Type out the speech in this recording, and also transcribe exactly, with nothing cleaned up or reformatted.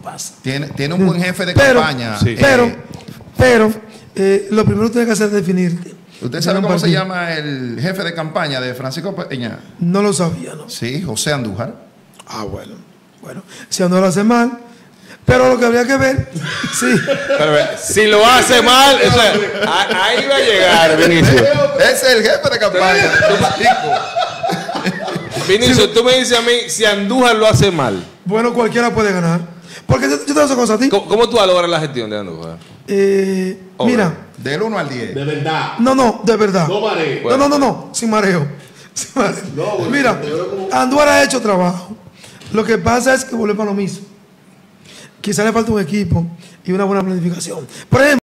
pasa. Tiene, tiene un buen jefe de pero, campaña. Sí. Pero, eh, pero eh, lo primero que tiene que hacer es definirte. ¿Usted sabe cómo se llama el jefe de campaña de Francisco Peña? No lo sabía, ¿no? Sí, José Andújar. Ah, bueno. Bueno, si Andújar lo hace mal, pero lo que habría que ver, sí. Pero, si lo hace mal, o sea, ahí va a llegar, Vinicio. Ese es el jefe de campaña. Vinicio, tú me dices a mí si Andújar lo hace mal. Bueno, cualquiera puede ganar. Porque yo, yo te voy a hacer cosas a ti. ¿Cómo, cómo tú valoras la gestión de Andújar? Eh, mira. Del uno al diez. De verdad. No, no, de verdad. No mareo. No, no, no, no, sin mareo. Sin mareo. No, bueno, mira, como... Andújar ha hecho trabajo. Lo que pasa es que vuelve para lo mismo. Quizá le falta un equipo y una buena planificación. Por ejemplo,